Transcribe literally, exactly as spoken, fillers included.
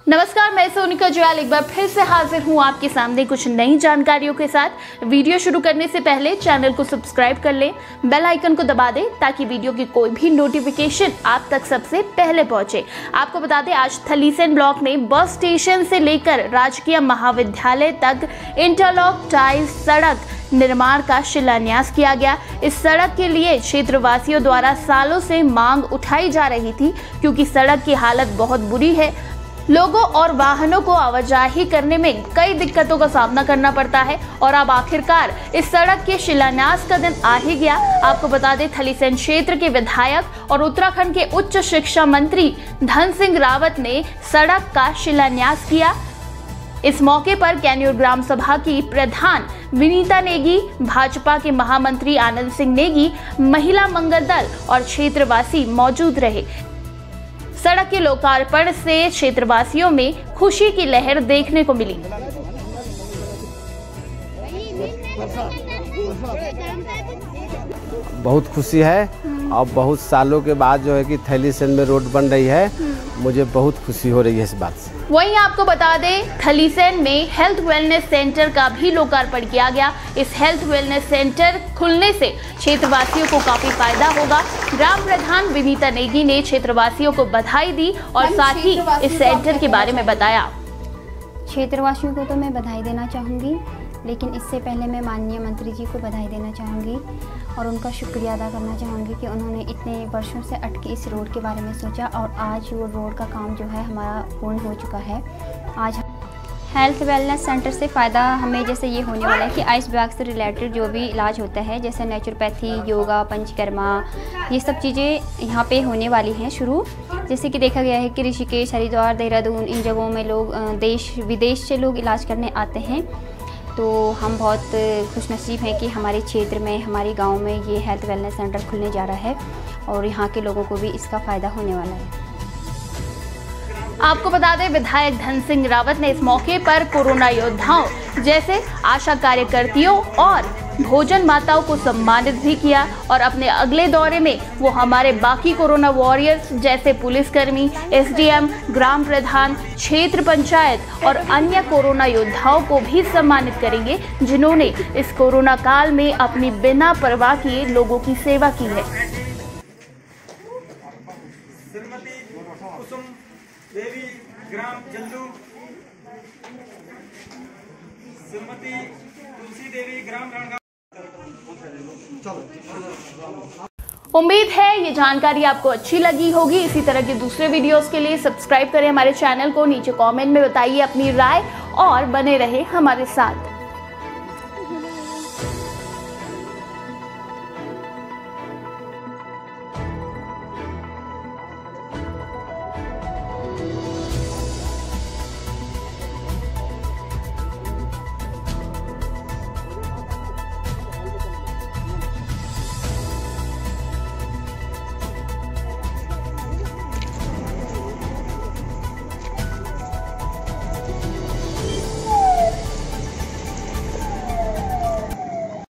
नमस्कार, मैं सोनिका जयाल एक बार फिर से हाजिर हूँ आपके सामने कुछ नई जानकारियों के साथ। वीडियो शुरू करने से पहले चैनल को सब्सक्राइब कर लें, बेल आइकन को दबा दें ताकि वीडियो की कोई भी नोटिफिकेशन आप तक सबसे पहले पहुंचे। आपको बता दें, आज थलीसैंण ब्लॉक में बस स्टेशन से लेकर राजकीय महाविद्यालय तक इंटरलॉक टाइल सड़क निर्माण का शिलान्यास किया गया। इस सड़क के लिए क्षेत्रवासियों द्वारा सालों से मांग उठाई जा रही थी, क्योंकि सड़क की हालत बहुत बुरी है। लोगों और वाहनों को आवाजाही करने में कई दिक्कतों का सामना करना पड़ता है और अब आखिरकार इस सड़क के शिलान्यास का दिन आ ही गया। आपको बता दें, थलीसैंण क्षेत्र के विधायक और उत्तराखंड के उच्च शिक्षा मंत्री धन सिंह रावत ने सड़क का शिलान्यास किया। इस मौके पर कैन्यूर ग्राम सभा की प्रधान विनीता नेगी, भाजपा के महामंत्री आनंद सिंह नेगी, महिला मंगल दल और क्षेत्रवासी मौजूद रहे। सड़क के लोकार्पण से क्षेत्रवासियों में खुशी की लहर देखने को मिली। बहुत खुशी है और बहुत सालों के बाद जो है कि थलीसैंण में रोड बन रही है, मुझे बहुत खुशी हो रही है इस बात से। वहीं आपको बता दें, थलीसैंण में हेल्थ वेलनेस सेंटर का भी लोकार्पण किया गया। इस हेल्थ वेलनेस सेंटर खुलने से क्षेत्रवासियों को काफी फायदा होगा। ग्राम प्रधान विनीता नेगी ने क्षेत्रवासियों को बधाई दी और साथ ही इस सेंटर के बारे में बताया। क्षेत्रवासियों को तो मैं बधाई देना चाहूँगी, लेकिन इससे पहले मैं माननीय मंत्री जी को बधाई देना चाहूँगी और उनका शुक्रिया अदा करना चाहूँगी कि उन्होंने इतने वर्षों से अटके इस रोड के बारे में सोचा और आज वो रोड का काम जो है हमारा पूर्ण हो चुका है। आज हेल्थ वेलनेस सेंटर से फ़ायदा हमें जैसे ये होने वाला है कि आयुष विभाग से रिलेटेड जो भी इलाज होता है, जैसे नेचुरोपैथी, योगा, पंचकर्मा, ये सब चीज़ें यहाँ पे होने वाली हैं शुरू। जैसे कि देखा गया है कि ऋषिकेश, हरिद्वार, देहरादून, इन जगहों में लोग देश विदेश से लोग इलाज करने आते हैं। तो हम बहुत खुशनसीब हैं कि हमारे क्षेत्र में, हमारे गांव में ये हेल्थ वेलनेस सेंटर खुलने जा रहा है और यहाँ के लोगों को भी इसका फ़ायदा होने वाला है। आपको बता दें, विधायक धन सिंह रावत ने इस मौके पर कोरोना योद्धाओं जैसे आशा कार्यकर्तियों और भोजन माताओं को सम्मानित भी किया और अपने अगले दौरे में वो हमारे बाकी कोरोना वॉरियर्स जैसे पुलिसकर्मी, एसडीएम, ग्राम प्रधान, क्षेत्र पंचायत और अन्य कोरोना योद्धाओं को भी सम्मानित करेंगे, जिन्होंने इस कोरोना काल में अपनी बिना परवाह किए लोगों की सेवा की है। श्रीमती कुसुम देवी ग्राम जल्दू, श्रीमती तुलसी देवी ग्राम रणगांव। उम्मीद है ये जानकारी आपको अच्छी लगी होगी। इसी तरह के दूसरे वीडियोस के लिए सब्सक्राइब करें हमारे चैनल को। नीचे कमेंट में बताइए अपनी राय और बने रहे हमारे साथ।